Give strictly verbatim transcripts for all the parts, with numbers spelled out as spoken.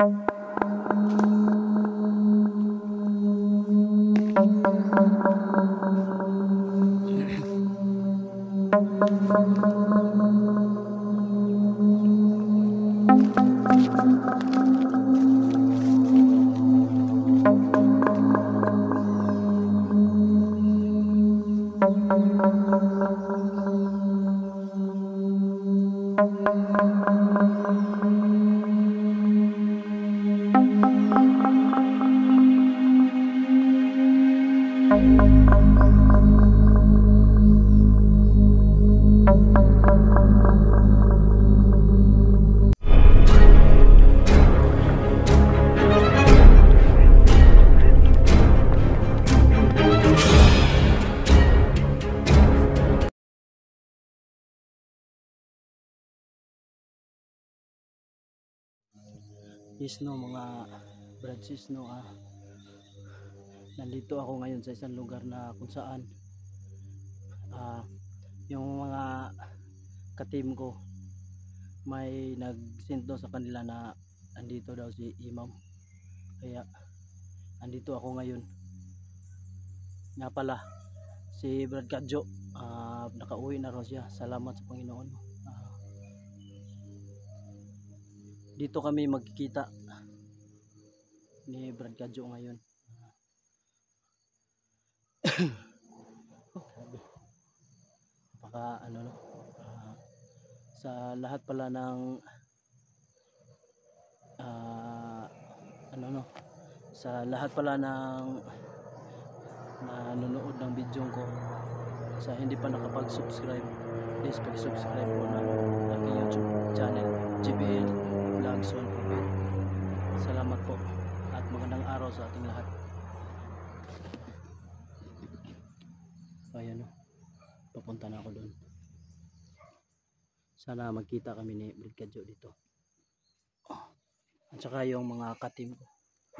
Yes no mga brad sis no, ah, nandito ako ngayon sa isang lugar na kung saan ah, yung mga ka-team ko may nag-send daw sa kanila na andito daw si Imam, kaya andito ako ngayon. Nga pala si Brad Kadjo, ah, nakauwi na raw siya, salamat sa Panginoon. Ah, dito kami magkikita ni Brad Kadjo ngayon. Baka ano no, ah, sa lahat pala ng ah, ano no, sa lahat pala ng nanonood ng video ko, sa hindi pa nakapag-subscribe, please pag-subscribe po ng aking YouTube channel J B L Vlogs one Prophet. Salamat po at magandang araw sa ating lahat. Ayan o, papunta na ako doon. Sana magkita kami ni Brad Kadjo dito, at saka yung mga ka-team ko.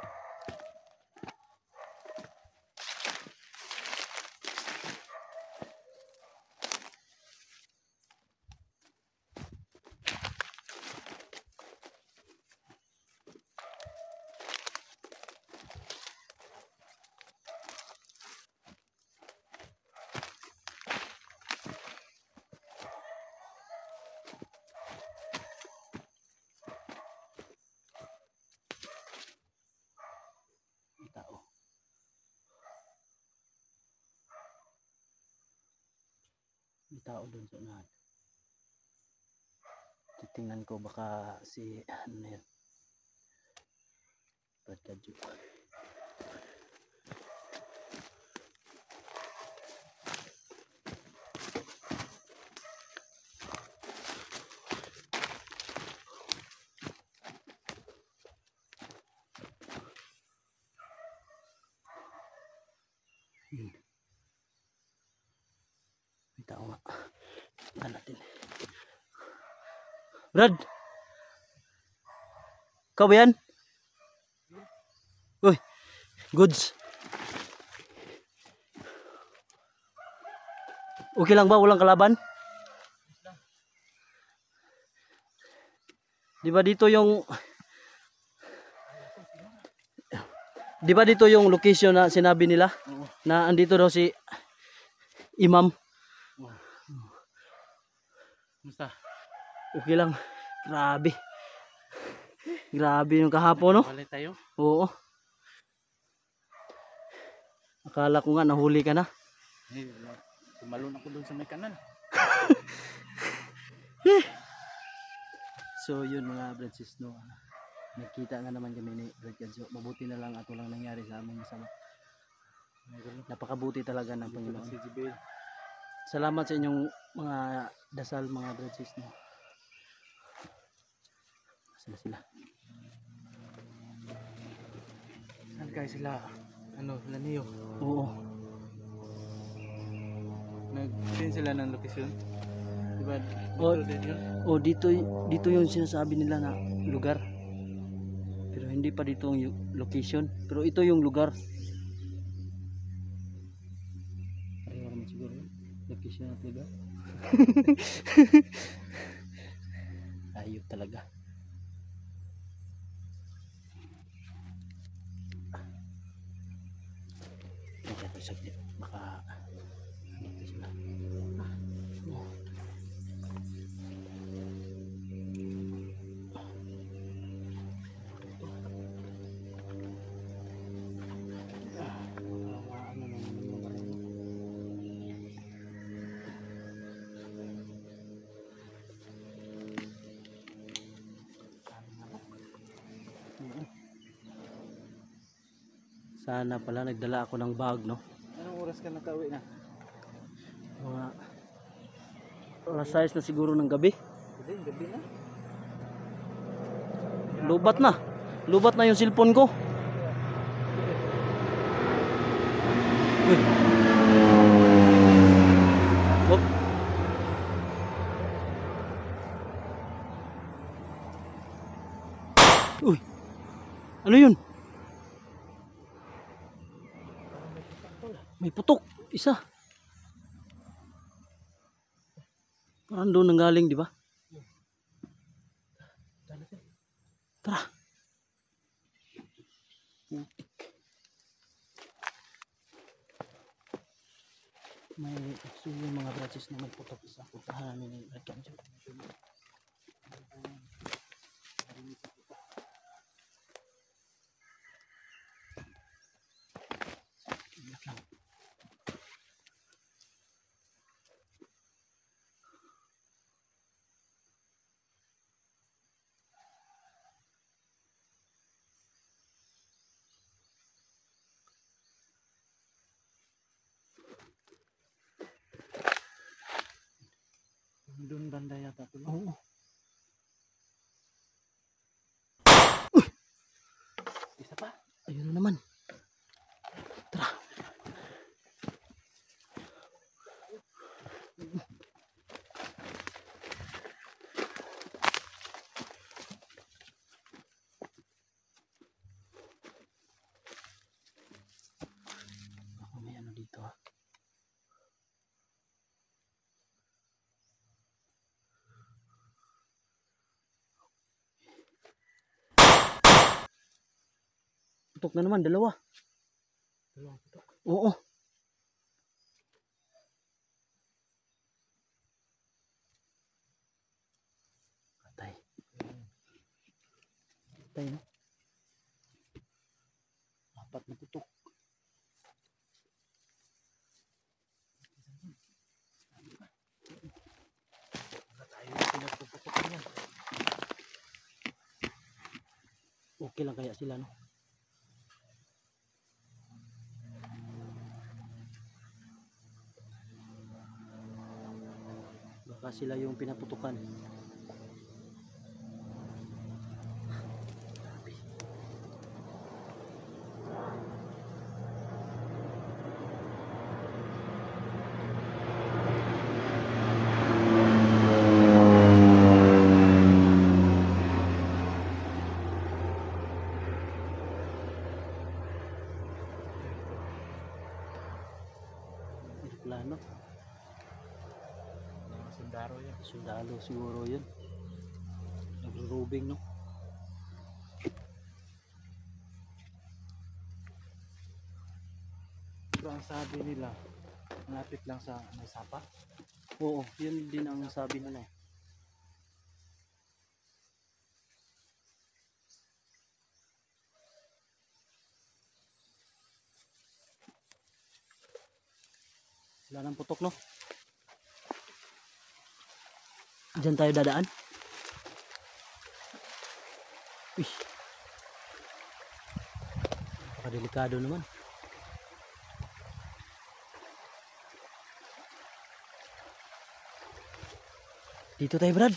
Tao. May tao doon sa unahan. Titingnan ko baka si ano na yun, Brad Kadjo. Hmm. May tao nga. Tingnan natin. Brad! Ikaw ba yan? Uy! Goods! Okay lang ba? Walang kalaban? Di ba dito yung Di ba dito yung location na sinabi nila? Oo. Na andito daw si Imam. Oo. Musta? Okay lang. Grabe. Grabe yung kahapon, no? Balik tayo? Oo. Akala ko nga nahuli ka na. Eh, tumalon ako doon sa may kanal. So yun mga brad sis, no. Nagkita nga naman kami ni Brad Kadjo. Mabuti na lang at walang nangyari sa amin masama. Napakabuti talaga ng Panginoon. Salamat sa inyong mga dasal mga brad sis, no. Sila sila. Saan kayo sila? Ano, sila niyo? Oo. Nag-pin sila ng location? Diba? Oh, oh, dito, dito yung sinasabi nila na lugar. Pero hindi pa dito yung location. Pero ito yung lugar. Pareho naman siguro yun. Location at lugar. Ayop talaga. tayo saglit. Baka dito sila. Oh. Sana pala nagdala ako ng bag, no? Anong oras ka nakauwi na? Mga alas sais na siguro ng gabi. Hindi, gabi na. Lubat na. Lubat na yung cellphone ko. Uy. Wop. Uy. Ano yun? May putok. Isa. Parang doon nanggaling, di ba? Tara. May so yung mga branches na may putok isa. Puntahan namin yung radyan dyan. Ingat lang. Doon banda yata ito. Oo. Isa pa. Ayun na naman. Tara. Ako may ano dito ha. Putok na naman, dalawa. Dalawang putok. Oo. Patay. Patay no? Apat na putok. Wala tayo yung pinagpuputok niyan. Okay lang kaya sila no? Baka sila yung pinaputukan. Plano. Mga sundaro yan. Sundalo siguro yun. Nagro-robing no? Pero ang sabi nila, malapit lang sa may sapa. Oo, yun din ang sabi nila eh. Wala nang putok no? Diyan tayo dadaan. Uy. Napakadelikado naman. Dito tayo Brad.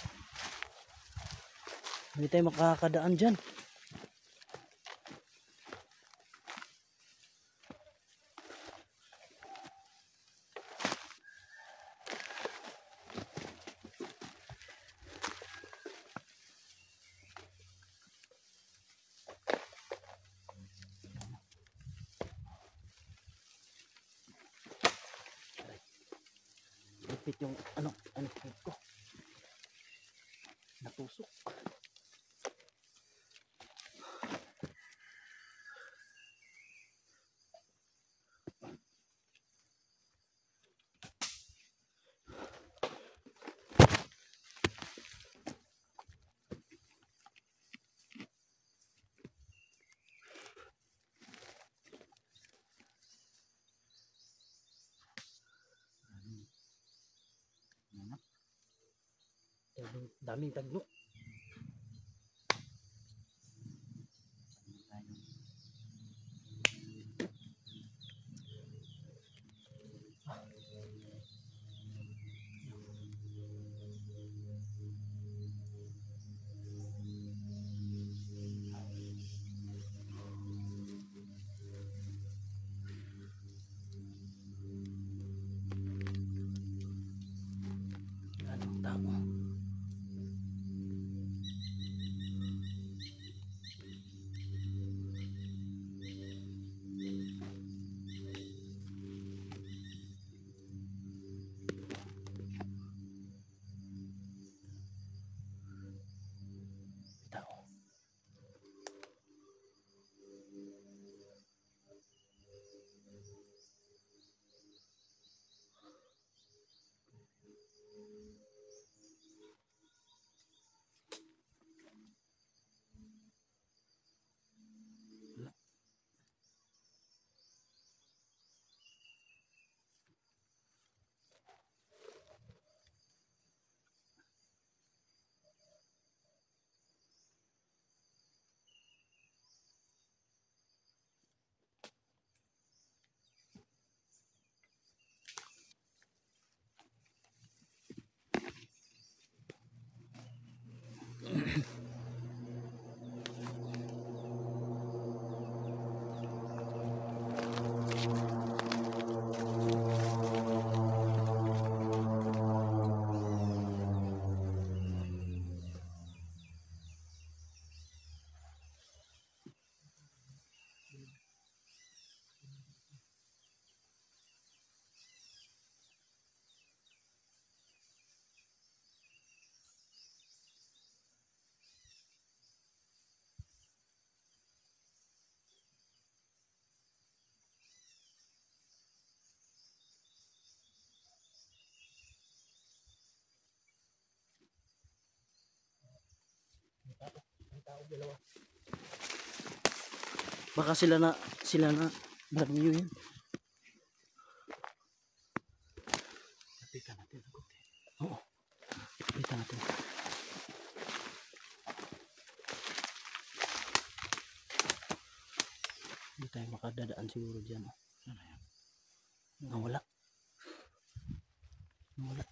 Hindi tayo makakadaan dyan. Lupit yung ano, ano ko. Natusok. Daming tagno. Anong tao? Tao. Baka sila na sila na barniyo yun. Lapitan natin ang konti. Oo. Kita natin. Hindi tayo makadadaan siguro dyan. Ano yan? Nawala. Nawala.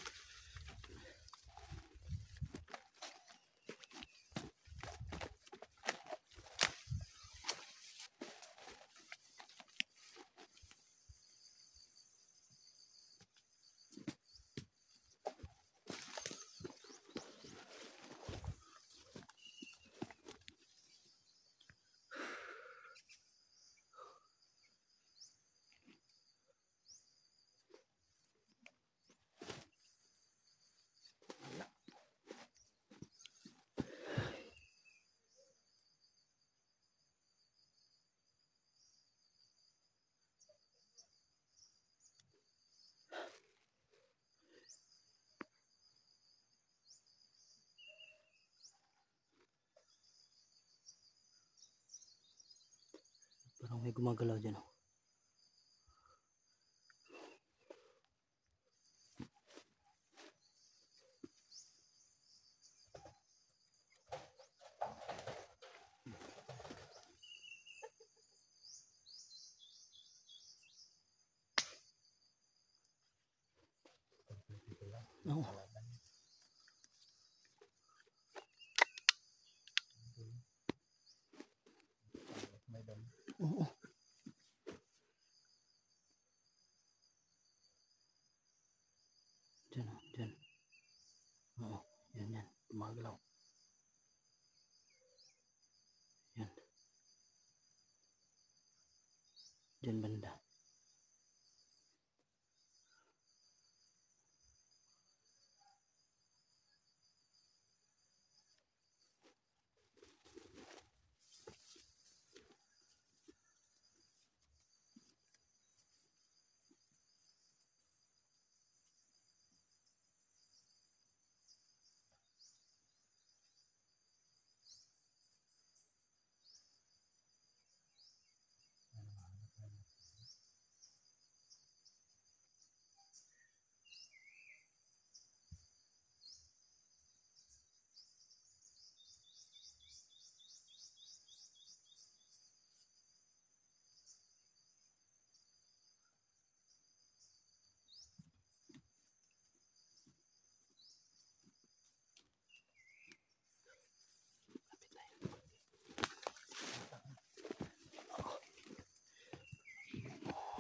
Parang may gumagalaw dyan. Oh. Oo. Oo. Diyan, oh, diyan. Oo, yan, yan. Gumagalaw. Yan. Diyan banda.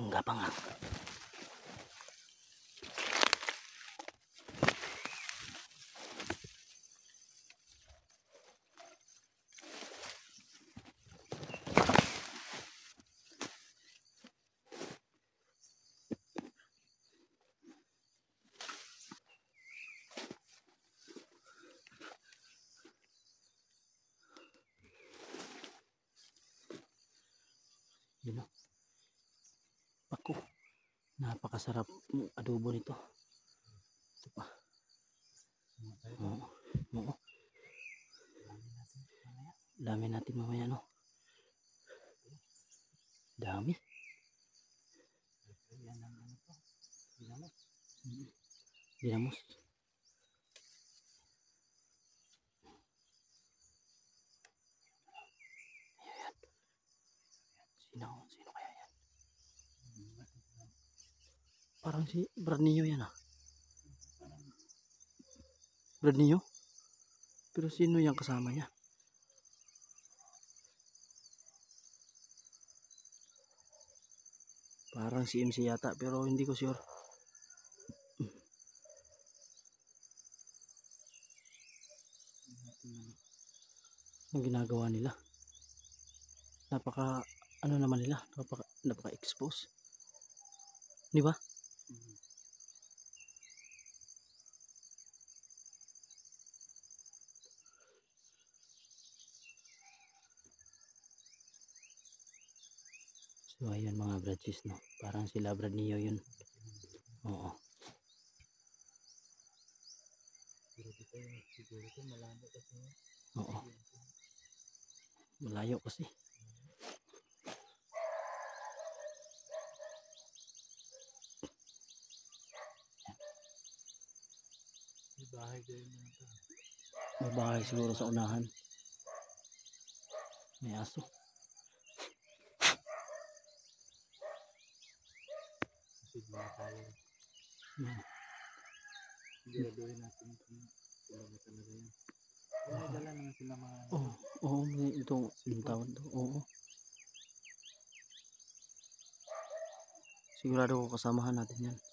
Ang gapang nga. Yun o. Ako. Napakasarap ng adobo nito. Ito pa. Oo. Oo. Dami natin mamaya no. Dami. Dinamos. Sino? Sino kaya yan? Parang si Brad Nio yan ah. Brad Nio? Pero sino yung kasama niya? Parang si M C yata pero hindi ko sure. Ang ginagawa nila. Napaka ano naman nila, napaka napaka expose. Di ba? So ayun mga branches no. Parang sila Brad Nio yun. Oo. Oo. Malayo kasi. May bahay din nito. May bahay siguro sa unahan. May aso. Kasi mga tayo. Hmm. Siguraduhin natin kung sila ba talaga yun. May dala naman sila mga... Oo. Oo. May ito. Yung tawag to. Oo. Sigurado ko kasamahan natin yan.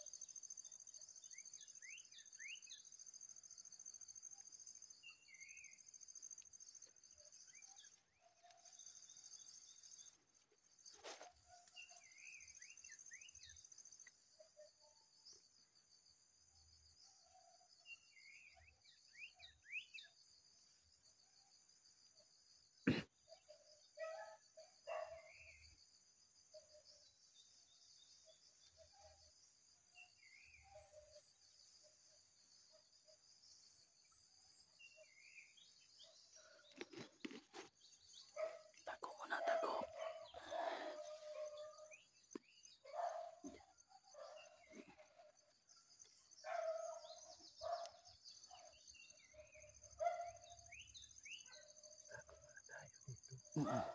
Tago muna, tago. Oo.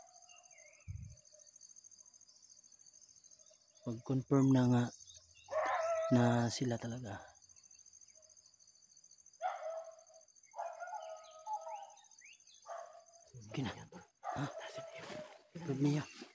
Pag-confirm na nga na sila talaga. Kina. Ha? Brad Nio.